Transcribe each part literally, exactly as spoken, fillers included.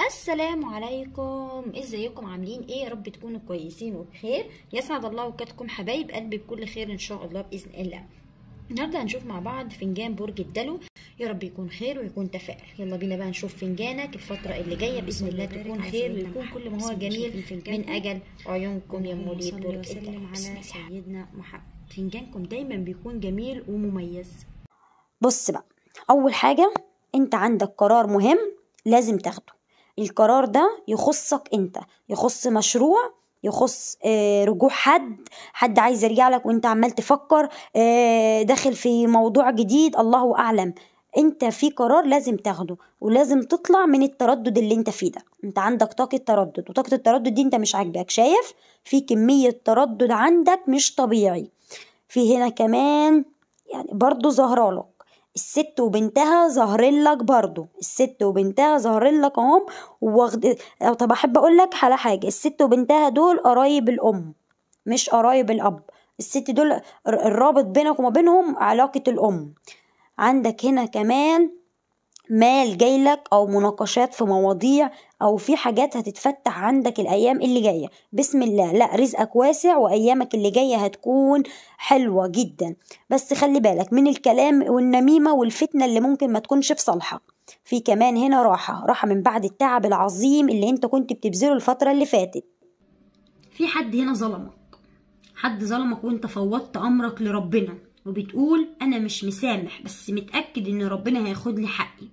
السلام عليكم، ازيكم؟ عاملين ايه؟ يا رب تكونوا كويسين وبخير. يسعد الله اوقاتكم حبايب قلبي بكل خير ان شاء الله باذن الله. النهارده هنشوف مع بعض فنجان برج الدلو، يا رب يكون خير ويكون تفاؤل. يلا بينا بقى نشوف فنجانك الفتره اللي جايه باذن الله تكون خير ويكون كل ما هو جميل من اجل عيونكم يا مواليد برج الدلو. على سيدنا محمد. فنجانكم دايما بيكون جميل ومميز. بص بقى، اول حاجه انت عندك قرار مهم لازم تاخده. القرار ده يخصك انت، يخص مشروع، يخص آه رجوع حد حد عايز يرجع لك وانت عمال تفكر آه داخل في موضوع جديد، الله اعلم. انت في قرار لازم تاخده ولازم تطلع من التردد اللي انت فيه ده. انت عندك طاقة تردد، وطاقة التردد دي انت مش عاجباك. شايف في كمية تردد عندك مش طبيعي. في هنا كمان يعني برضو ظهرالك الست وبنتها ظاهرين لك، برضو الست وبنتها ظاهرين لك اهم. واخد. طب احب اقول لك على حاجه، الست وبنتها دول قرايب الام مش قرايب الاب. الست دول الرابط بينك وما بينهم علاقه الام. عندك هنا كمان مال جايلك او مناقشات في مواضيع او في حاجات هتتفتح عندك الايام اللي جايه بسم الله. لا، رزقك واسع وايامك اللي جايه هتكون حلوه جدا، بس خلي بالك من الكلام والنميمه والفتنه اللي ممكن ما تكونش في صالحك. في كمان هنا راحه راحه من بعد التعب العظيم اللي انت كنت بتبذله الفتره اللي فاتت. في حد هنا ظلمك، حد ظلمك وانت فوضت امرك لربنا وبتقول انا مش مسامح بس متأكد ان ربنا هياخد لي حقي.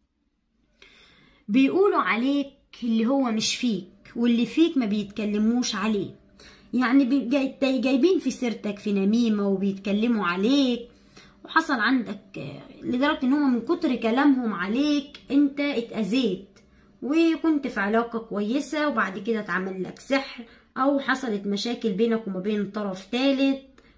بيقولوا عليك اللي هو مش فيك، واللي فيك ما بيتكلموش عليه. يعني جايبين في سيرتك في نميمة وبيتكلموا عليك، وحصل عندك لدرجة ان هم من كتر كلامهم عليك انت اتأذيت، وكنت في علاقة كويسة وبعد كده اتعمل لك سحر او حصلت مشاكل بينك وما بين طرف ثالث،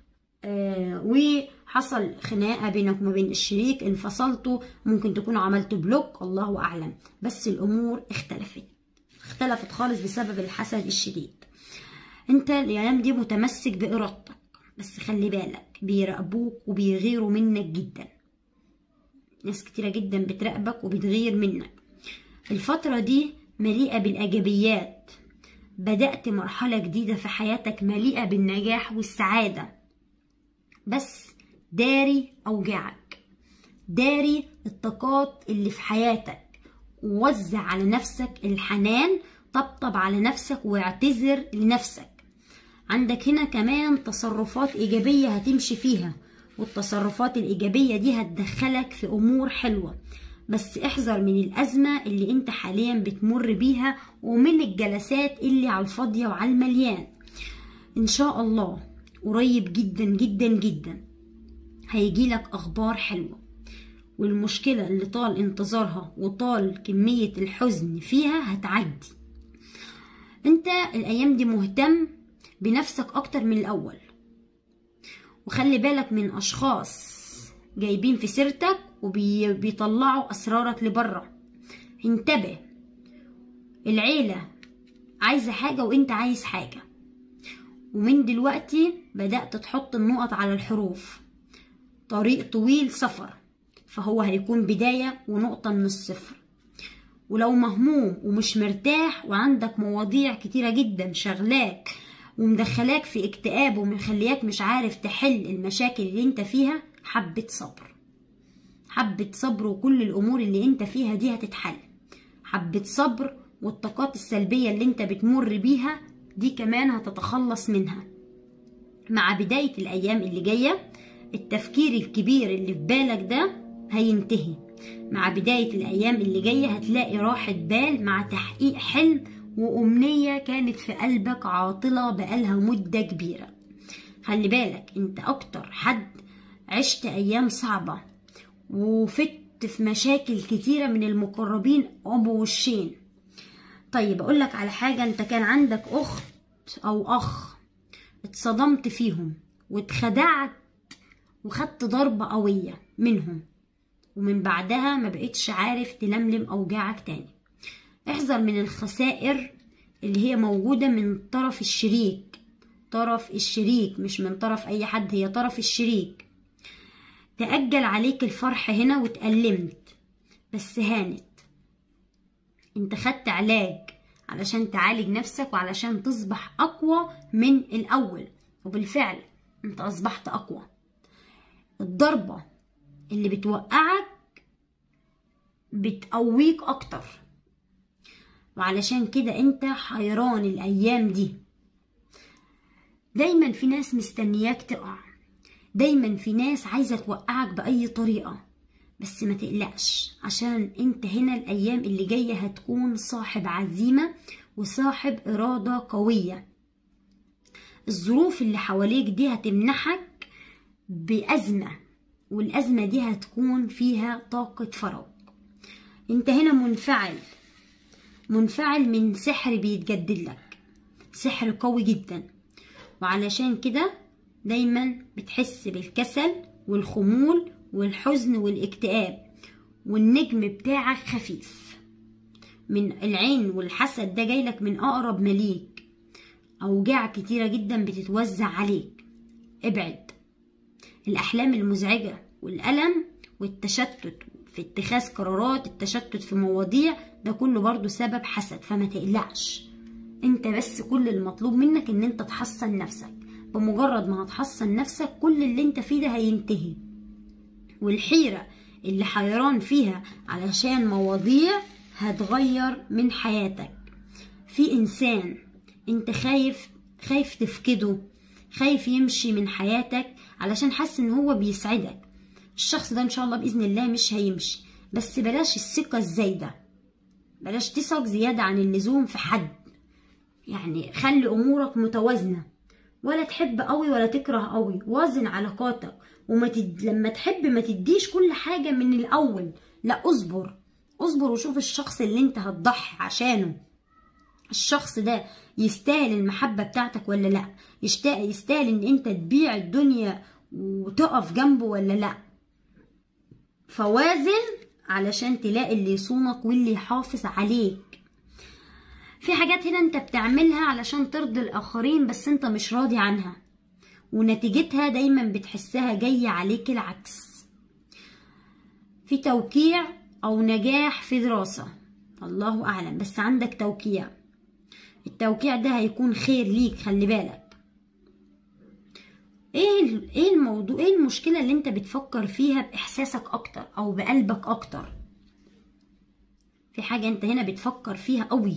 آه وحصل خناقه بينك وما بين الشريك، انفصلتوا، ممكن تكونوا عملتوا بلوك، الله اعلم. بس الامور اختلفت اختلفت خالص بسبب الحسد الشديد. انت الايام دي متمسك بارادتك، بس خلي بالك بيراقبوك وبيغيروا منك جدا. ناس كتيره جدا بتراقبك وبتغير منك. الفتره دي مليئه بالايجابيات، بدأت مرحله جديده في حياتك مليئه بالنجاح والسعاده. بس داري أوجاعك، داري الطاقات اللي في حياتك، ووزع على نفسك الحنان، طبطب على نفسك واعتذر لنفسك. عندك هنا كمان تصرفات إيجابية هتمشي فيها، والتصرفات الإيجابية دي هتدخلك في أمور حلوة. بس احذر من الأزمة اللي انت حاليا بتمر بيها، ومن الجلسات اللي على الفاضية وعلى المليان. إن شاء الله قريب جدا جدا جدا هيجيلك اخبار حلوة، والمشكلة اللي طال انتظارها وطال كمية الحزن فيها هتعدي. انت الايام دي مهتم بنفسك اكتر من الاول، وخلي بالك من اشخاص جايبين في سيرتك وبيطلعوا اسرارك لبره. انتبه، العيلة عايزة حاجة وانت عايز حاجة، ومن دلوقتي بدأت تحط النقط على الحروف. طريق طويل سفر، فهو هيكون بداية ونقطة من الصفر. ولو مهموم ومش مرتاح وعندك مواضيع كتيرة جدا شغلاك ومدخلاك في اكتئاب ومخلياك مش عارف تحل المشاكل اللي انت فيها، حبة صبر، حبة صبر، وكل الأمور اللي انت فيها دي هتتحل. حبة صبر، والطاقات السلبية اللي انت بتمر بيها دي كمان هتتخلص منها. مع بداية الأيام اللي جاية التفكير الكبير اللي في بالك ده هينتهي. مع بداية الأيام اللي جاية هتلاقي راحة بال مع تحقيق حلم وأمنية كانت في قلبك عاطلة بقالها مدة كبيرة. خلي بالك انت أكتر حد عشت أيام صعبة وفت في مشاكل كتيرة من المقربين أبو وشين. طيب أقولك على حاجة، انت كان عندك أخت أو أخ اتصدمت فيهم واتخدعت وخدت ضربة قوية منهم، ومن بعدها ما بقيتش عارف تلملم أوجاعك تاني. احذر من الخسائر اللي هي موجودة من طرف الشريك. طرف الشريك مش من طرف أي حد، هي طرف الشريك. تأجل عليك الفرح هنا وتألمت، بس هانت. انت خدت علاج علشان تعالج نفسك وعلشان تصبح اقوى من الاول، وبالفعل انت اصبحت اقوى. الضربة اللي بتوقعك بتقويك اكتر، وعلشان كده انت حيران الايام دي. دايما في ناس مستنياك تقع، دايما في ناس عايزة توقعك بأي طريقة، بس ما تقلقش عشان انت هنا الايام اللي جاية هتكون صاحب عزيمة وصاحب ارادة قوية. الظروف اللي حواليك دي هتمنحك بأزمة، والأزمة دي هتكون فيها طاقة فراغ. انت هنا منفعل منفعل من سحر بيتجدد لك، سحر قوي جدا، وعلشان كده دايما بتحس بالكسل والخمول والحزن والاكتئاب، والنجم بتاعك خفيف من العين، والحسد ده جايلك من أقرب مليك. أوجاع كتيرة جدا بتتوزع عليك، ابعد. الأحلام المزعجة والألم والتشتت في اتخاذ قرارات، التشتت في مواضيع، ده كله برضو سبب حسد، فما تقلقش. انت بس كل المطلوب منك ان انت تحصن نفسك. بمجرد ما هتحصن نفسك كل اللي انت فيه ده هينتهي، والحيرة اللي حيران فيها علشان مواضيع هتغير من حياتك. في انسان انت خايف خايف تفقده، خايف يمشي من حياتك علشان حاسس ان هو بيسعدك. الشخص ده ان شاء الله باذن الله مش هيمشي، بس بلاش الثقة الزايدة، بلاش تثق زيادة عن اللزوم في حد. يعني خلي امورك متوازنة، ولا تحب قوي ولا تكره قوي، وازن علاقاتك. وما تد... لما تحب ما تديش كل حاجة من الاول، لا، اصبر اصبر وشوف الشخص اللي انت هتضحي عشانه، الشخص ده يستاهل المحبة بتاعتك ولا لا، يستاهل ان انت تبيع الدنيا وتقف جنبه ولا لا. فوازن علشان تلاقي اللي يصونك واللي يحافظ عليك. في حاجات هنا انت بتعملها علشان ترضي الاخرين بس انت مش راضي عنها، ونتيجتها دايما بتحسها جاية عليك العكس. في توقيع او نجاح في دراسة، الله اعلم، بس عندك توقيع. التوقيع ده هيكون خير ليك، خلي بالك. ايه ايه الموضوع، ايه المشكلة اللي انت بتفكر فيها باحساسك اكتر او بقلبك اكتر؟ في حاجة انت هنا بتفكر فيها قوي،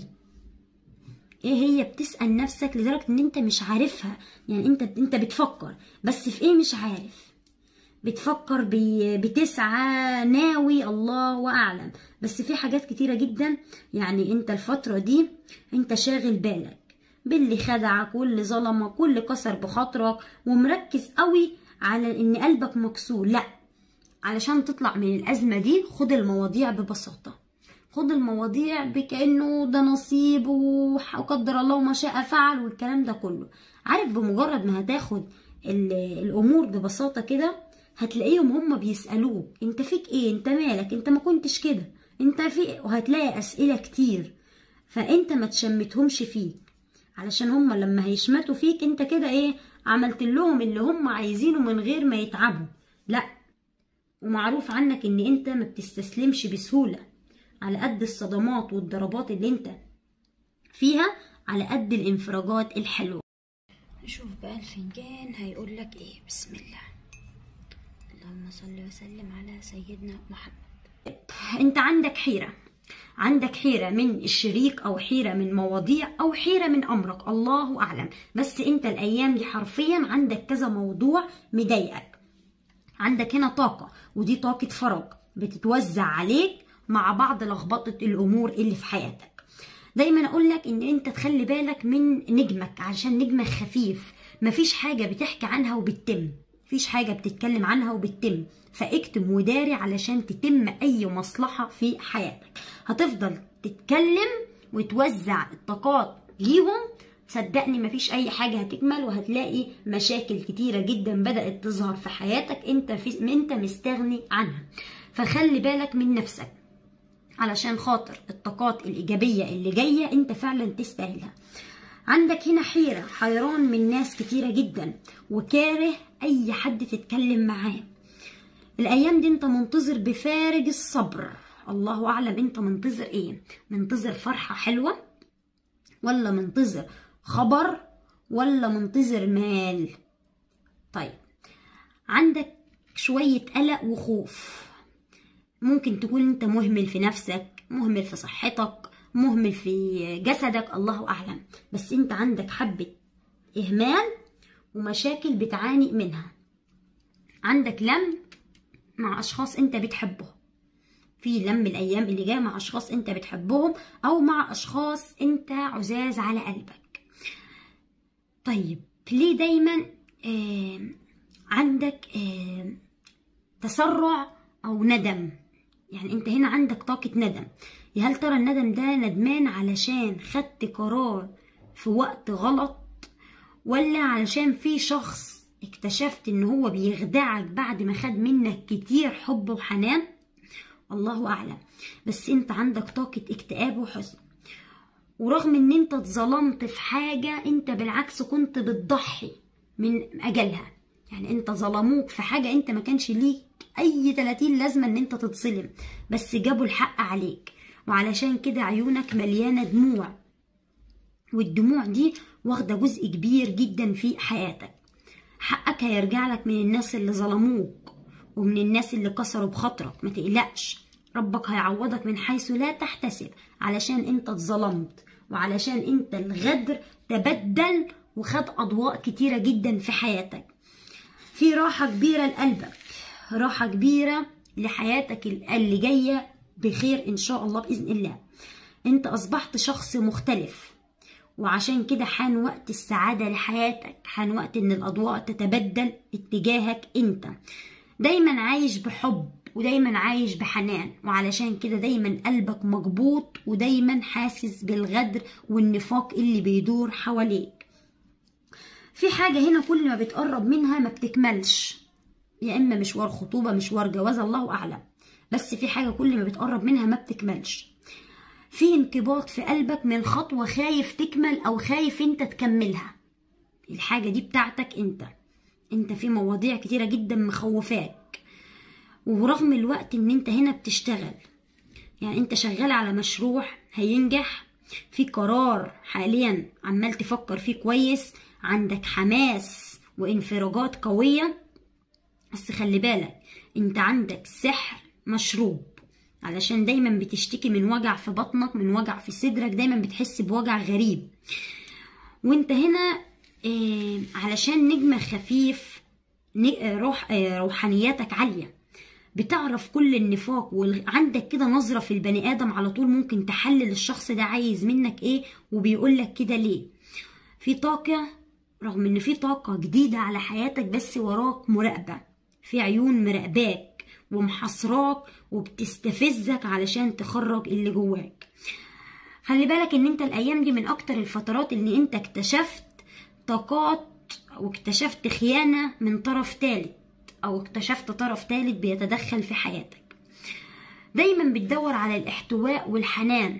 ايه هي؟ بتسأل نفسك لدرجة ان انت مش عارفها. يعني انت انت بتفكر بس في ايه مش عارف. بتفكر بي بتسعى ناوي، الله اعلم، بس في حاجات كتيرة جدا. يعني انت الفترة دي انت شاغل بالك باللي خدعك واللي ظلمك واللي كسر بخاطرك، ومركز قوي على ان قلبك مكسور. لا، علشان تطلع من الازمة دي خد المواضيع ببساطة، خد المواضيع بكأنه ده نصيب وقدر الله ما شاء فعل والكلام ده كله. عارف، بمجرد ما هتاخد الامور ببساطة كده هتلاقيهم هم بيسألوك انت فيك ايه، انت مالك، انت ما كنتش كده، انت في، وهتلاقي اسئلة كتير. فانت ما تشمتهمش فيك، علشان هم لما هيشمتوا فيك انت كده ايه، عملت لهم اللي هم عايزينه من غير ما يتعبوا. لا، ومعروف عنك ان انت ما بتستسلمش بسهولة، على قد الصدمات والضربات اللي انت فيها على قد الانفراجات الحلوة. نشوف بقى الفنجان هيقول لك ايه. بسم الله، اللهم صل وسلم على سيدنا محمد. انت عندك حيرة، عندك حيرة من الشريك او حيرة من مواضيع او حيرة من امرك، الله اعلم، بس انت الايام دي حرفيا عندك كذا موضوع مضايقك. عندك هنا طاقة، ودي طاقة فراغ بتتوزع عليك مع بعض لخبطة الامور اللي في حياتك. دايما اقول لك ان انت تخلي بالك من نجمك، عشان نجمك خفيف، مفيش حاجة بتحكي عنها وبتتم، مفيش حاجة بتتكلم عنها وبتتم، فاكتم وداري علشان تتم اي مصلحة في حياتك. هتفضل تتكلم وتوزع الطاقات ليهم، صدقني مفيش اي حاجة هتكمل، وهتلاقي مشاكل كتيرة جدا بدأت تظهر في حياتك انت في انت مستغني عنها. فخلي بالك من نفسك علشان خاطر الطاقات الإيجابية اللي جاية انت فعلا تستاهلها. عندك هنا حيرة، حيران من ناس كتيرة جدا، وكاره اي حد تتكلم معاه. الايام دي انت منتظر بفارغ الصبر الله اعلم انت منتظر ايه، منتظر فرحة حلوة ولا منتظر خبر ولا منتظر مال؟ طيب عندك شوية قلق وخوف، ممكن تكون انت مهمل في نفسك، مهمل في صحتك، مهمل في جسدك، الله اعلم، بس انت عندك حبة اهمال ومشاكل بتعاني منها. عندك لم مع اشخاص انت بتحبهم، في لم الايام اللي جايه مع اشخاص انت بتحبهم او مع اشخاص انت عزاز على قلبك. طيب ليه دايما آه عندك آه تسرع او ندم؟ يعني انت هنا عندك طاقة ندم، يا هل ترى الندم ده ندمان علشان خدت قرار في وقت غلط، ولا علشان في شخص اكتشفت ان هو بيخدعك بعد ما خد منك كتير حب وحنان؟ الله اعلم، بس انت عندك طاقة اكتئاب وحزن، ورغم ان انت اتظلمت في حاجة انت بالعكس كنت بتضحي من اجلها. يعني انت ظلموك في حاجة انت ما كانش ليك اي تلاتين لازمة ان انت تتظلم، بس جابوا الحق عليك، وعلشان كده عيونك مليانة دموع، والدموع دي واخدة جزء كبير جدا في حياتك. حقك هيرجع لك من الناس اللي ظلموك ومن الناس اللي كسروا بخاطرك، ما تقلقش، ربك هيعوضك من حيث لا تحتسب، علشان انت اتظلمت وعلشان انت الغدر تبدل وخد اضواء كتيرة جدا في حياتك. في راحة كبيرة لقلبك، راحة كبيرة لحياتك اللي جاية بخير ان شاء الله بإذن الله. انت اصبحت شخص مختلف، وعشان كده حان وقت السعادة لحياتك، حان وقت ان الاضواء تتبدل اتجاهك. انت دايما عايش بحب ودايما عايش بحنان، وعلشان كده دايما قلبك مجبوط ودايما حاسس بالغدر والنفاق اللي بيدور حواليك. في حاجة هنا كل ما بتقرب منها ما بتكملش، يا اما مشوار خطوبة مشوار جواز الله اعلم، بس في حاجة كل ما بتقرب منها ما بتكملش. في انقباض في قلبك من خطوة خايف تكمل او خايف انت تكملها، الحاجة دي بتاعتك انت، انت في مواضيع كتيرة جدا مخوفاك، ورغم الوقت ان انت هنا بتشتغل، يعني انت شغال على مشروع هينجح، في قرار حاليا عمال تفكر فيه كويس، عندك حماس وانفراجات قوية، بس خلي بالك انت عندك سحر مشروب، علشان دايما بتشتكي من وجع في بطنك، من وجع في صدرك، دايما بتحس بوجع غريب، وانت هنا اه علشان نجم خفيف، روح اه روحانياتك عالية، بتعرف كل النفاق، وعندك كده نظرة في البني آدم على طول، ممكن تحلل الشخص ده عايز منك ايه وبيقولك كده ليه. في طاقة، رغم ان في طاقة جديدة على حياتك، بس وراك مراقبة، في عيون مراقباك ومحصراك وبتستفزك علشان تخرج اللي جواك. خلي بالك ان انت الايام دي من اكتر الفترات اللي انت اكتشفت طاقات واكتشفت خيانة من طرف ثالث، او اكتشفت طرف ثالث بيتدخل في حياتك. دايما بتدور على الاحتواء والحنان،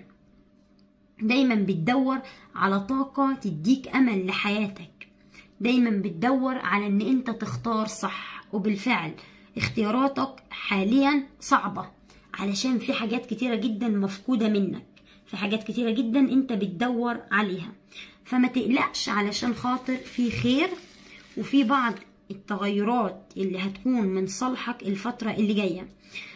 دايما بتدور على طاقة تديك امل لحياتك، دايما بتدور على ان انت تختار صح، وبالفعل اختياراتك حاليا صعبة، علشان في حاجات كتيرة جدا مفقودة منك، في حاجات كتيرة جدا انت بتدور عليها، فما تقلقش علشان خاطر في خير، وفي بعض التغيرات اللي هتكون من صالحك الفترة اللي جاية.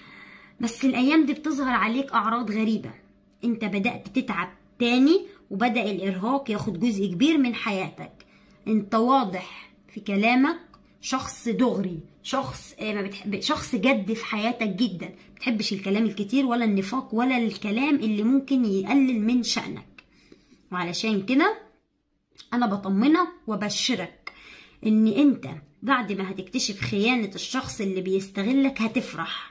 بس الايام دي بتظهر عليك اعراض غريبة، انت بدأت تتعب تاني، وبدأ الارهاق ياخد جزء كبير من حياتك. انت واضح في كلامك شخص دغري، شخص ما بتحب، شخص جد في حياتك جدا، ما بتحبش الكلام الكتير ولا النفاق ولا الكلام اللي ممكن يقلل من شأنك. وعلشان كده انا بطمنك وبشرك ان انت بعد ما هتكتشف خيانة الشخص اللي بيستغلك هتفرح،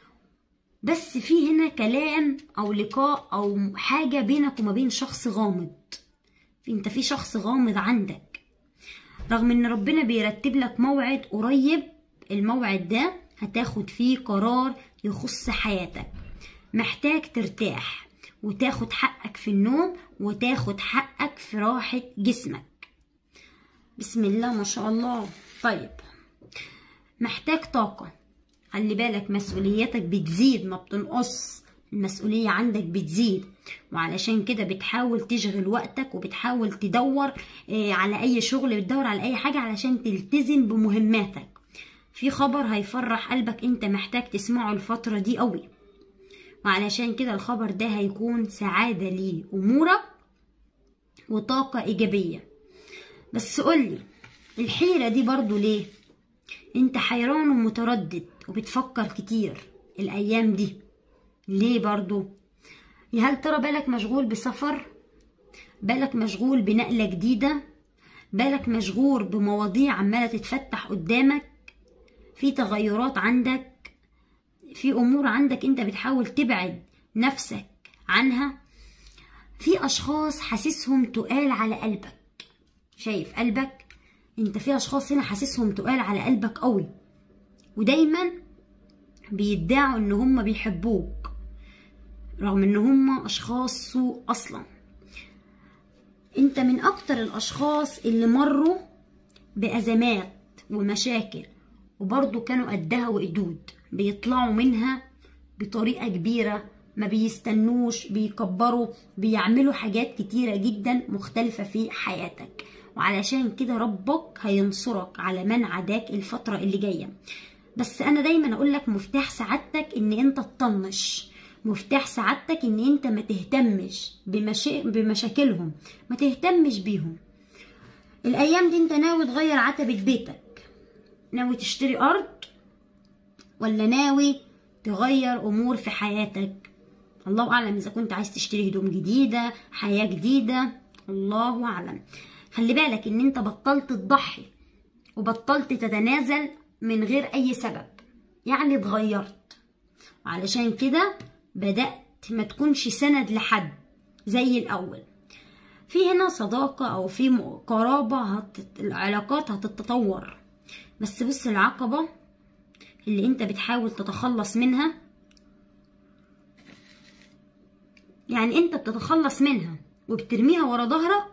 بس في هنا كلام او لقاء او حاجة بينك وما بين شخص غامض، انت في شخص غامض عندك، رغم ان ربنا بيرتب لك موعد قريب، الموعد ده هتاخد فيه قرار يخص حياتك، محتاج ترتاح وتاخد حقك في النوم وتاخد حقك في راحة جسمك. بسم الله ما شاء الله. طيب محتاج طاقة، خلي بالك مسؤولياتك بتزيد ما بتنقص، المسؤولية عندك بتزيد، وعلشان كده بتحاول تشغل وقتك وبتحاول تدور على اي شغل، بتدور على اي حاجة علشان تلتزم بمهماتك. في خبر هيفرح قلبك انت محتاج تسمعه الفترة دي قوي، وعلشان كده الخبر ده هيكون سعادة لأمورك وطاقة إيجابية. بس قولي الحيرة دي برضو ليه؟ انت حيران ومتردد وبتفكر كتير الأيام دي ليه برضو؟ هل ترى بالك مشغول بسفر؟ بالك مشغول بنقلة جديدة؟ بالك مشغول بمواضيع عمالة تتفتح قدامك؟ في تغيرات عندك؟ في أمور عندك انت بتحاول تبعد نفسك عنها؟ في أشخاص حاسسهم تقال على قلبك. شايف قلبك؟ انت في أشخاص هنا حاسسهم تقال على قلبك قوي، ودايما بيدعوا ان هم بيحبوك رغم ان هم اشخاص سوء اصلا. انت من اكتر الاشخاص اللي مروا بازمات ومشاكل وبرضو كانوا قدها وقدود، بيطلعوا منها بطريقة كبيرة، ما بيستنوش، بيكبروا، بيعملوا حاجات كتيرة جدا مختلفة في حياتك، وعلشان كده ربك هينصرك على من عداك الفترة اللي جاية. بس انا دايما اقولك مفتاح سعادتك ان انت تطنش، مفتاح سعادتك ان انت ما تهتمش بمشا... بمشاكلهم، ما تهتمش بيهم. الايام دي انت ناوي تغير عتبة بيتك، ناوي تشتري ارض، ولا ناوي تغير امور في حياتك؟ الله اعلم اذا كنت عايز تشتري هدوم جديدة، حياة جديدة، الله اعلم. خلي بالك ان انت بطلت تضحي وبطلت تتنازل من غير اي سبب، يعني اتغيرت، وعلشان كده بدأت ما تكونش سند لحد زي الاول. في هنا صداقة او في قرابة هت... العلاقات هتتطور، بس بص العقبة اللي انت بتحاول تتخلص منها، يعني انت بتتخلص منها وبترميها ورا ظهرك،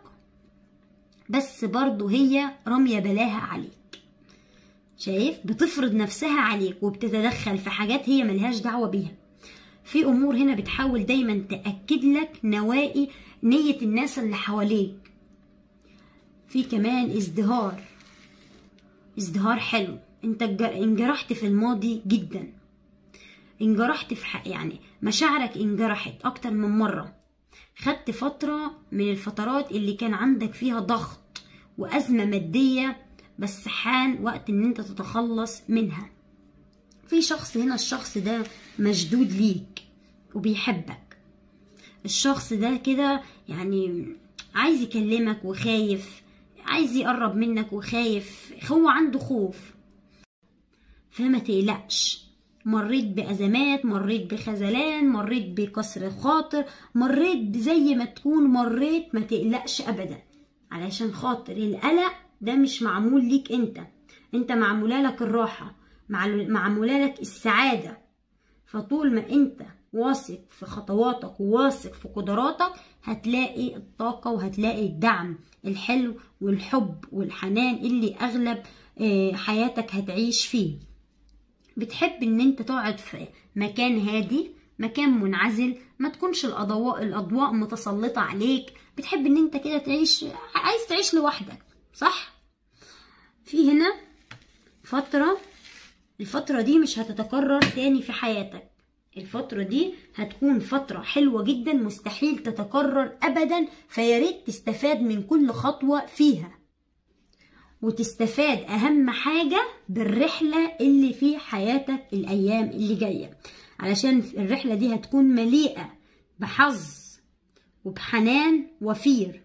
بس برضو هي رمية بلاها عليك. شايف؟ بتفرض نفسها عليك وبتتدخل في حاجات هي ملهاش دعوة بيها. في امور هنا بتحاول دايما تأكد لك نوايا نية الناس اللي حواليك. في كمان ازدهار، ازدهار حلو. انت انجرحت في الماضي جدا، انجرحت في حق، يعني مشاعرك انجرحت اكتر من مرة. خدت فترة من الفترات اللي كان عندك فيها ضغط وازمة مادية، بس حان وقت ان انت تتخلص منها. في شخص هنا، الشخص ده مشدود ليك وبيحبك. الشخص ده كده يعني عايز يكلمك وخايف، عايز يقرب منك وخايف، هو عنده خوف. فما تقلقش، مريت بأزمات، مريت بخذلان، مريت بكسر خاطر، مريت زي ما تكون مريت، ما تقلقش أبدا، علشان خاطر القلق ده مش معمول ليك انت، انت معموله لك الراحة، معموله لك السعادة. فطول ما انت واثق في خطواتك وواثق في قدراتك هتلاقي الطاقة وهتلاقي الدعم الحلو والحب والحنان اللي اغلب حياتك هتعيش فيه. بتحب ان انت تقعد في مكان هادي، مكان منعزل، ما تكونش الاضواء الاضواء متسلطة عليك، بتحب ان انت كده تعيش، عايز تعيش لوحدك، صح؟ في هنا فترة، الفترة دي مش هتتكرر تاني في حياتك. الفترة دي هتكون فترة حلوة جدا، مستحيل تتكرر ابدا، فياريت تستفاد من كل خطوة فيها، وتستفاد اهم حاجة بالرحلة اللي في حياتك الايام اللي جاية، علشان الرحلة دي هتكون مليئة بحظ وبحنان وفير.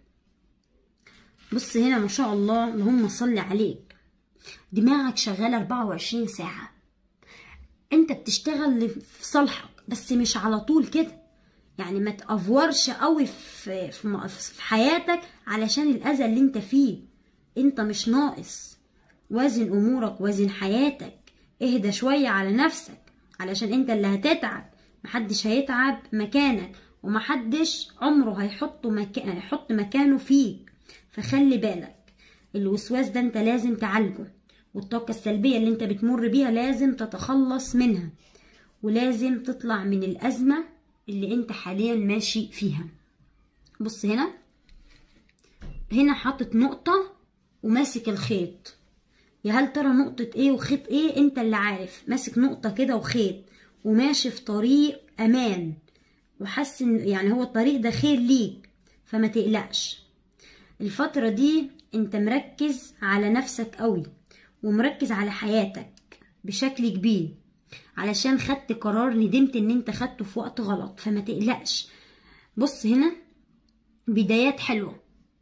بص هنا ما شاء الله، اللهم صل عليك، دماغك شغالة أربعة وعشرين ساعة، انت بتشتغل في صالحك، بس مش على طول كده، يعني ما تأفورش قوي في, في حياتك علشان الأذى اللي انت فيه. انت مش ناقص، وازن امورك، وازن حياتك، اهدى شوية على نفسك، علشان انت اللي هتتعب، محدش هيتعب مكانك، ومحدش عمره هيحط مكان هيحط مكانه فيك. فخلي بالك، الوسواس ده انت لازم تعالجه، والطاقة السلبية اللي انت بتمر بيها لازم تتخلص منها، ولازم تطلع من الأزمة اللي انت حاليا ماشي فيها. بص هنا، هنا حاطط نقطة وماسك الخيط. يا هل ترى نقطة ايه وخيط ايه؟ انت اللي عارف. ماسك نقطة كده وخيط وماشي في طريق امان، وحاسس ان يعني هو الطريق ده خير ليك، فما تقلقش. الفترة دي انت مركز على نفسك قوي، ومركز على حياتك بشكل كبير، علشان خدت قرار ندمت ان انت خدته في وقت غلط، فما تقلقش. بص هنا، بدايات حلوة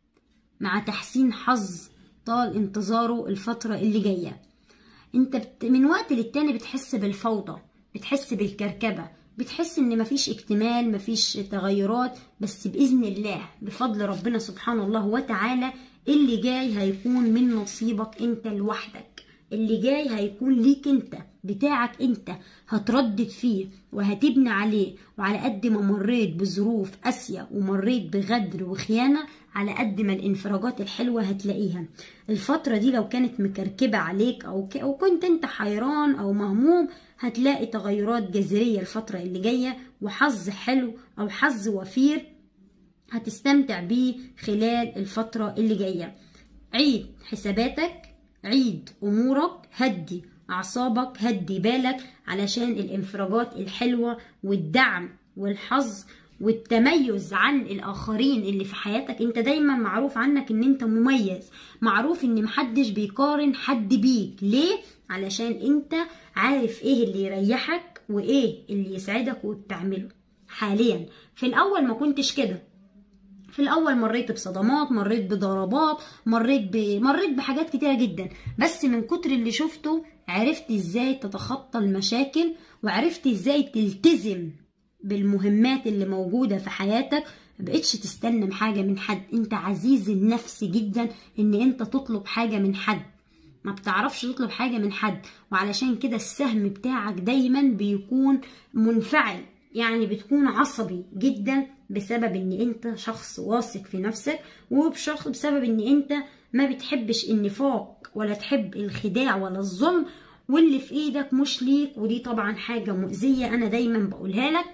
مع تحسين حظ طال انتظاره الفترة اللي جاية. انت بت... من وقت للتاني بتحس بالفوضى، بتحس بالكركبة، بتحس ان مفيش اكتمال، مفيش تغيرات، بس بإذن الله بفضل ربنا سبحانه الله وتعالى اللي جاي هيكون من نصيبك انت لوحدك. اللي جاي هيكون ليك انت، بتاعك انت، هتردد فيه وهتبني عليه. وعلى قد ما مريت بظروف قاسية ومريت بغدر وخيانة، على قد ما الانفراجات الحلوة هتلاقيها. الفترة دي لو كانت مكركبة عليك او, ك... أو كنت انت حيران او مهموم، هتلاقي تغيرات جذرية الفترة اللي جاية، وحظ حلو او حظ وفير هتستمتع بيه خلال الفترة اللي جاية. عيد حساباتك، عيد امورك، هدي اعصابك، هدي بالك، علشان الانفراجات الحلوة والدعم والحظ والتميز عن الاخرين اللي في حياتك. انت دايما معروف عنك ان انت مميز، معروف ان محدش بيقارن حد بيك. ليه؟ علشان انت عارف ايه اللي يريحك وايه اللي يسعدك وبتعمله حاليا. في الاول ما كنتش كده، في الاول مريت بصدمات، مريت بضربات، مريت ب... مريت بحاجات كتيره جدا، بس من كتر اللي شفته عرفت ازاي تتخطى المشاكل، وعرفت ازاي تلتزم بالمهمات اللي موجوده في حياتك. مبقتش تستنى حاجه من حد، انت عزيز النفس جدا ان انت تطلب حاجه من حد، ما بتعرفش تطلب حاجه من حد. وعلشان كده السهم بتاعك دايما بيكون منفعل، يعني بتكون عصبي جدا، بسبب ان انت شخص واثق في نفسك، وبشخص بسبب ان انت ما بتحبش النفاق ولا تحب الخداع ولا الظلم، واللي في ايدك مش ليك. ودي طبعا حاجة مؤذية انا دايما بقولها لك،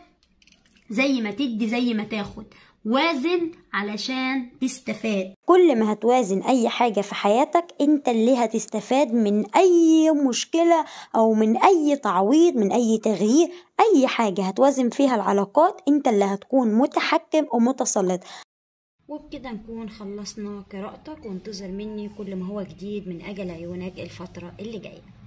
زي ما تدي زي ما تاخد، وازن علشان تستفاد. كل ما هتوازن اي حاجة في حياتك انت اللي هتستفاد من اي مشكلة او من اي تعويض، من اي تغيير، اي حاجة هتوازن فيها العلاقات انت اللي هتكون متحكم ومتسلط. وبكده نكون خلصنا قراءتك، وانتظر مني كل ما هو جديد من اجل عيونك الفترة اللي جاية.